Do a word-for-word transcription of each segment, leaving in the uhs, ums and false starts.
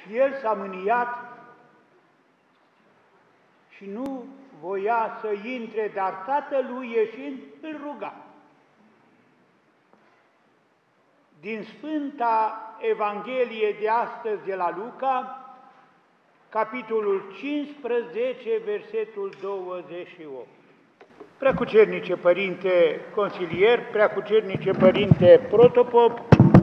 Și el s-a mâniat și nu voia să intre, dar tatălui ieșind îl ruga. Din Sfânta Evanghelie de astăzi de la Luca, capitolul cincisprezece, versetul douăzeci și opt. Preacucernice Părinte Consilier, Preacucernice Părinte Protopop,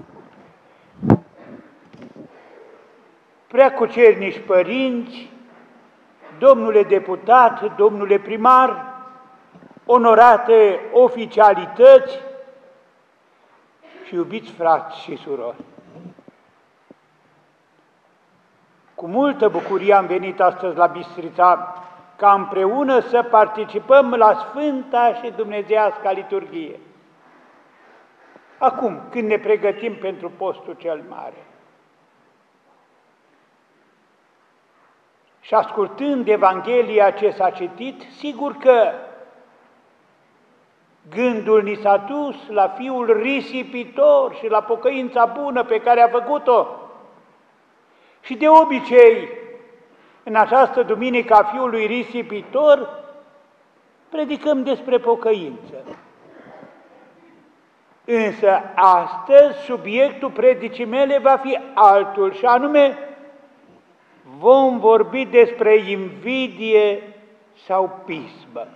Preacucernici Părinți, domnule deputat, domnule primar, onorate oficialități și iubiți frați și surori. Cu multă bucurie am venit astăzi la Bistrița ca împreună să participăm la Sfânta și Dumnezeiasca liturghie. Acum, când ne pregătim pentru postul cel mare. Și ascultând Evanghelia ce s-a citit, sigur că gândul ni s-a dus la fiul risipitor și la pocăința bună pe care a făcut-o. Și de obicei, în această duminică a fiului risipitor, predicăm despre pocăință. Însă astăzi subiectul predicii mele va fi altul, și anume vom vorbi despre invidie sau pismă.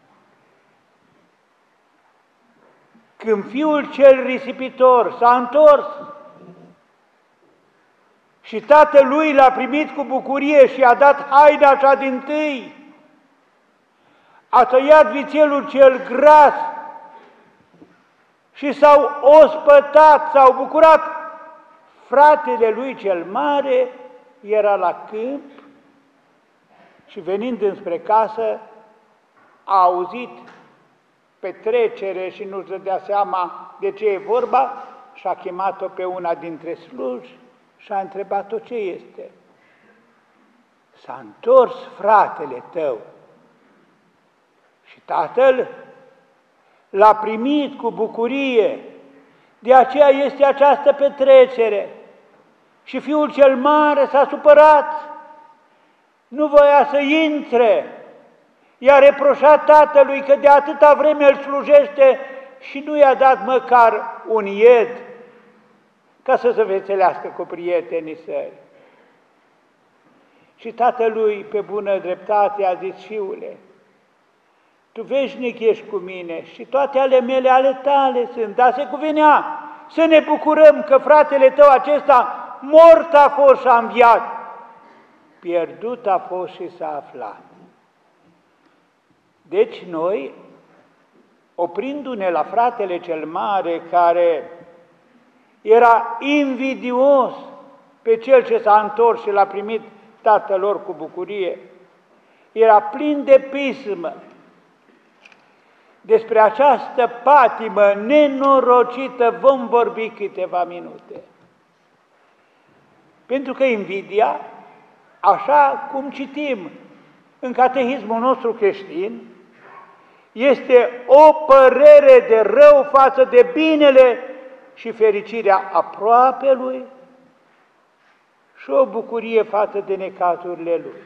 Când fiul cel risipitor s-a întors și tatălui l-a primit cu bucurie și a dat haina cea dintâi, a tăiat vițelul cel gras și s-au ospătat, s-au bucurat, fratele lui cel mare era la câmp și venind înspre casă a auzit petrecere și nu-și dădea seama de ce e vorba și a chemat-o pe una dintre sluji și a întrebat-o ce este. S-a întors fratele tău. Și tatăl l-a primit cu bucurie, de aceea este această petrecere. Și fiul cel mare s-a supărat, nu voia să intre, i-a reproșat tatălui că de atâta vreme îl slujește și nu i-a dat măcar un ied ca să se veselească cu prietenii săi. Și tatălui, pe bună dreptate, a zis: fiule, tu veșnic ești cu mine și toate ale mele ale tale sunt, dar se cuvenea să ne bucurăm că fratele tău acesta mort a fost și a înviat, pierdut a fost și s-a aflat. Deci noi, oprindu-ne la fratele cel mare care era invidios pe cel ce s-a întors și l-a primit tatălor cu bucurie, era plin de pismă. Despre această patimă nenorocită vom vorbi câteva minute. Pentru că invidia, așa cum citim în catehismul nostru creștin, este o părere de rău față de binele și fericirea aproapelui și o bucurie față de necazurile lui.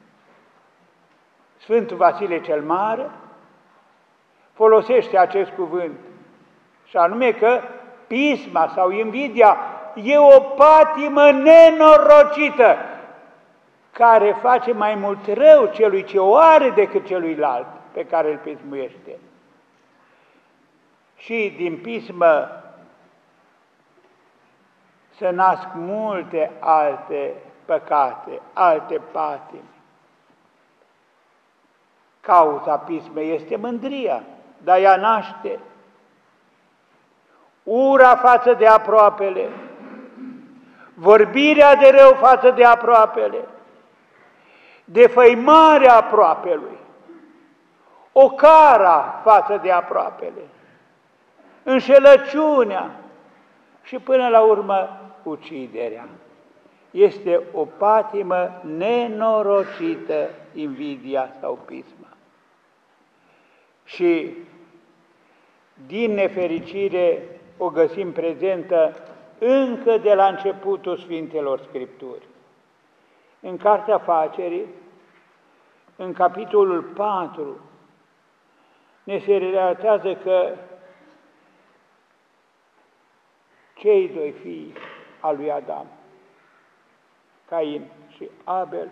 Sfântul Vasile cel Mare folosește acest cuvânt, și anume că pisma sau invidia e o patimă nenorocită care face mai mult rău celui ce o are decât celuilalt pe care îl pismuiește. Și din pismă se nasc multe alte păcate, alte patimi. Cauza pismei este mândria, dar ea naște ura față de aproapele, vorbirea de rău față de aproapele, defăimarea aproapelui, ocara față de aproapele, înșelăciunea și până la urmă uciderea. Este o patimă nenorocită, invidia sau pisma. Și din nefericire o găsim prezentă încă de la începutul Sfintelor Scripturi. În Cartea Afacerii, în capitolul patru, ne se relatează că cei doi fii al lui Adam, Cain și Abel,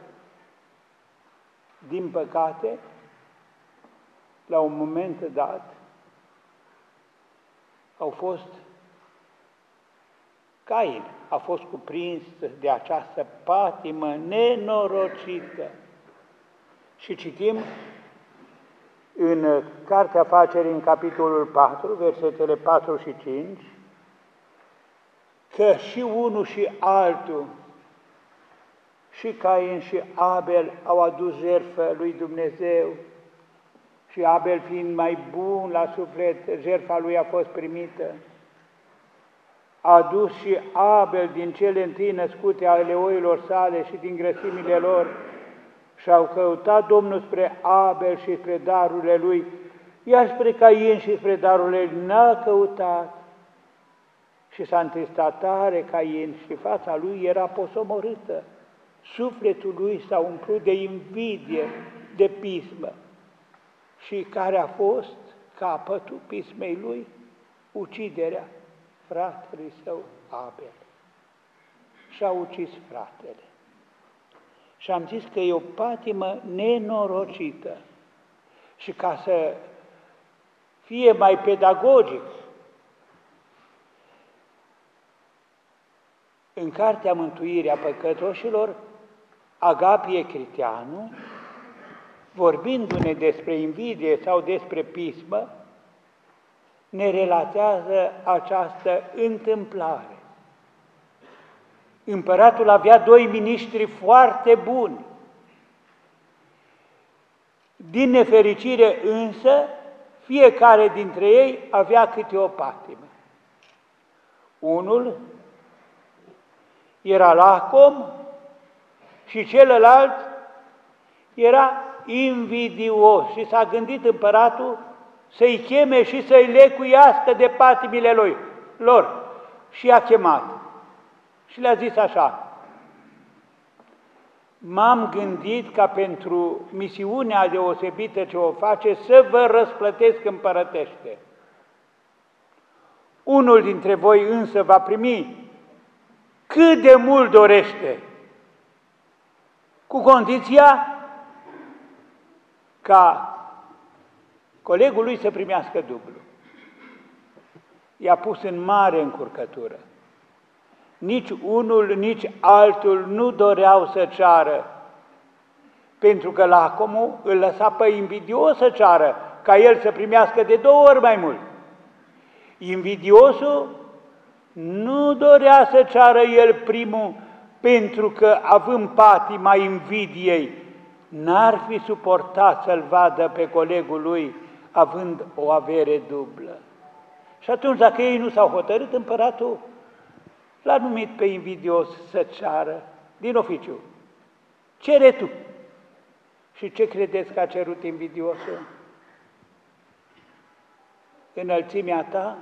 din păcate, la un moment dat, au fost, Cain a fost cuprins de această patimă nenorocită. Și citim în Cartea Afacerii, în capitolul patru, versetele patru și cinci, că și unul și altul, și Cain și Abel, au adus jertfă lui Dumnezeu, și Abel, fiind mai bun la suflet, jertfa lui a fost primită. A adus și Abel din cele întâi născute ale oilor sale și din grăsimile lor, și au căutat Domnul spre Abel și spre darurile lui, iar spre Cain și spre darurile lui n-a căutat. Și s-a întristat tare Cain și fața lui era posomorâtă. Sufletul lui s-a umplut de invidie, de pismă. Și care a fost capătul pismei lui? Uciderea fratelui său Abel. Și-a ucis fratele. Și am zis că e o patimă nenorocită. Și ca să fie mai pedagogic, în Cartea Mântuirea Păcătoșilor, Agapie Criteanu, vorbindu-ne despre invidie sau despre pismă, ne relatează această întâmplare. Împăratul avea doi miniștri foarte buni. Din nefericire însă, fiecare dintre ei avea câte o patimă. Unul era lacom și celălalt era invidios și s-a gândit împăratul să-i cheme și să-i lecuiască de patimile lui, lor. Și i-a chemat și le-a zis așa: m-am gândit ca pentru misiunea deosebită ce o face să vă răsplătesc împărătește. Unul dintre voi însă va primi cât de mult dorește, cu condiția ca colegul lui să primească dublu. I-a pus în mare încurcătură. Nici unul, nici altul nu doreau să ceară, pentru că lacomul îl lăsa pe invidios să ceară, ca el să primească de două ori mai mult. Invidiosul nu dorea să ceară el primul, pentru că, având patima invidiei, n-ar fi suportat să-l vadă pe colegul lui având o avere dublă. Și atunci, dacă ei nu s-au hotărât, împăratul l-a numit pe invidios să ceară din oficiu. Cere tu. Și ce credeți că a cerut invidiosul? Înălțimea ta,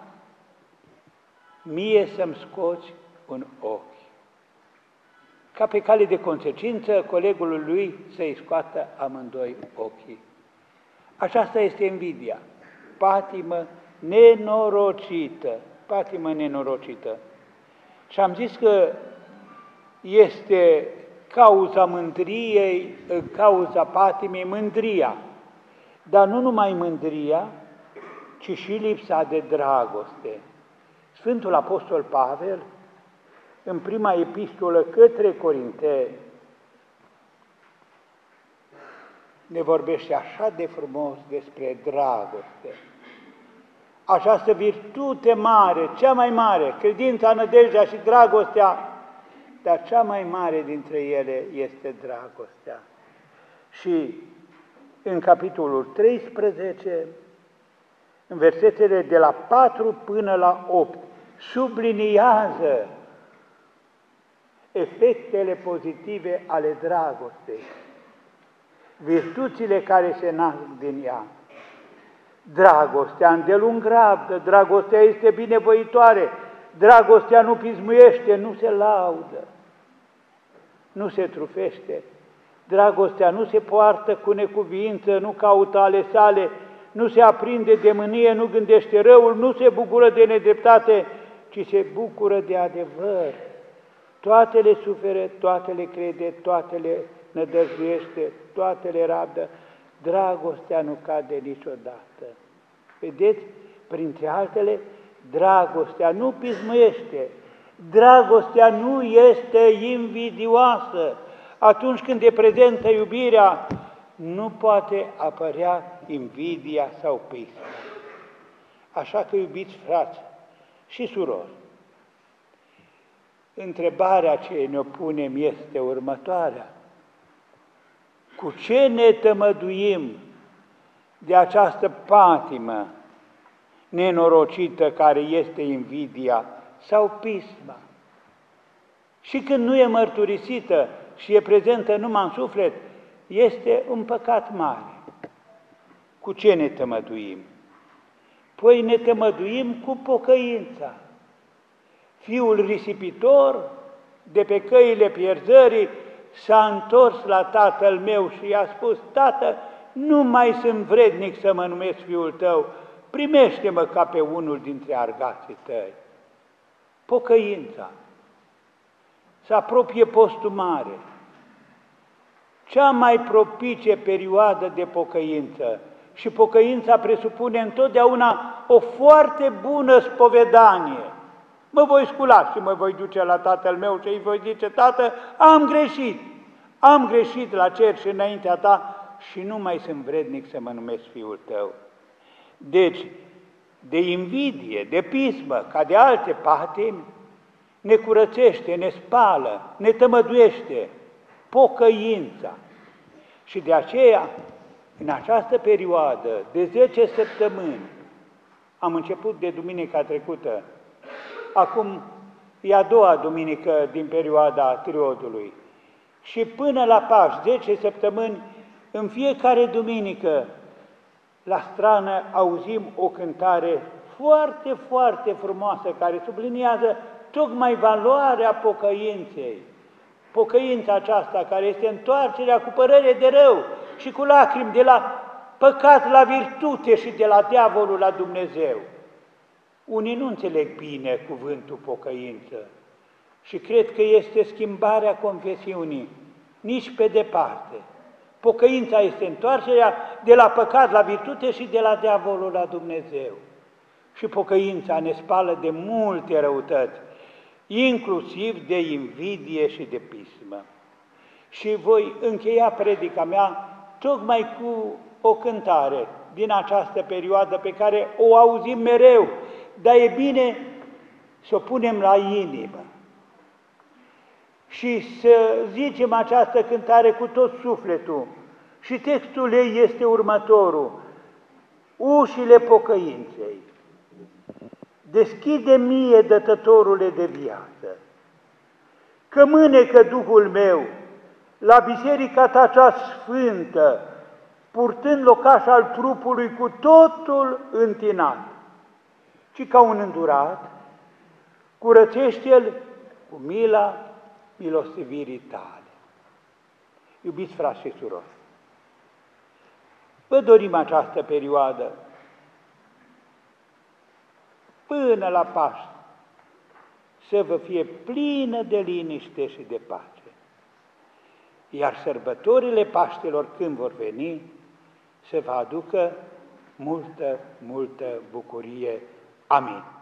mie să-mi scoți un ochi. Ca pe cale de consecință, colegul lui să-i scoată amândoi ochii. Aceasta este invidia, patimă nenorocită, patimă nenorocită. Și am zis că este cauza mândriei, cauza patimei, mândria. Dar nu numai mândria, ci și lipsa de dragoste. Sfântul Apostol Pavel, în prima epistolă către Corinteni, ne vorbește așa de frumos despre dragoste. Această virtute mare, cea mai mare, credința, nădejdea și dragostea, dar cea mai mare dintre ele este dragostea. Și în capitolul treisprezece, în versetele de la patru până la opt, subliniază efectele pozitive ale dragostei, virtuțile care se nasc din ea. Dragostea îndelung rabdă, dragostea este binevoitoare, dragostea nu pismuiește, nu se laudă. nu se trufește. Dragostea nu se poartă cu necuviință, nu caută ale sale, nu se aprinde de mânie, nu gândește răul, nu se bucură de nedreptate, ci se bucură de adevăr. Toate le suferă, toate le crede, toate le nădăjduiește, toate le rabdă. Dragostea nu cade niciodată. Vedeți? Printre altele, dragostea nu pismuiește, dragostea nu este invidioasă. Atunci când e prezentă iubirea, nu poate apărea invidia sau pismul. Așa că, iubiți frați și surori, întrebarea ce ne punem este următoarea. Cu ce ne tămăduim de această patimă nenorocită care este invidia sau pisma? Și când nu e mărturisită și e prezentă numai în suflet, este un păcat mare. Cu ce ne tămăduim? Păi ne tămăduim cu pocăința. Fiul risipitor, de pe căile pierzării, s-a întors la tatăl meu și i-a spus: Tată, nu mai sunt vrednic să mă numesc fiul tău, primește-mă ca pe unul dintre argații tăi. Pocăința. Se apropie postul mare. Cea mai propice perioadă de pocăință. Și pocăința presupune întotdeauna o foarte bună spovedanie. Mă voi scula și mă voi duce la tatăl meu și îi voi zice: Tată, am greșit, am greșit la cer și înaintea ta și nu mai sunt vrednic să mă numesc fiul tău. Deci, de invidie, de pismă, ca de alte patimi, ne curățește, ne spală, ne tămăduiește pocăința. Și de aceea, în această perioadă de zece săptămâni, am început de duminica trecută, acum e a doua duminică din perioada triodului, și până la Paști, zece săptămâni, în fiecare duminică, la strană auzim o cântare foarte, foarte frumoasă, care subliniază tocmai valoarea pocăinței. Pocăința aceasta, care este întoarcerea cu părere de rău și cu lacrimi de la păcat la virtute și de la diavolul la Dumnezeu. Unii nu înțeleg bine cuvântul pocăință și cred că este schimbarea confesiunii, nici pe departe. Pocăința este întoarcerea de la păcat la virtute și de la diavolul la Dumnezeu. Și pocăința ne spală de multe răutăți, inclusiv de invidie și de pismă. Și voi încheia predica mea tocmai cu o cântare din această perioadă pe care o auzim mereu, dar e bine să o punem la inimă și să zicem această cântare cu tot sufletul. Și textul ei este următorul: ușile pocăinței. Deschide mie, Dătătorule de viață, că mânecă Duhul meu la biserica ta cea sfântă, purtând locaș al trupului cu totul întinat, ci ca un îndurat, curățește-l cu mila milostivirii tale. Iubiți frați și surori, vă dorim această perioadă până la Paști să vă fie plină de liniște și de pace. Iar sărbătorile Paștelor, când vor veni, să vă aducă multă, multă bucurie. Amin.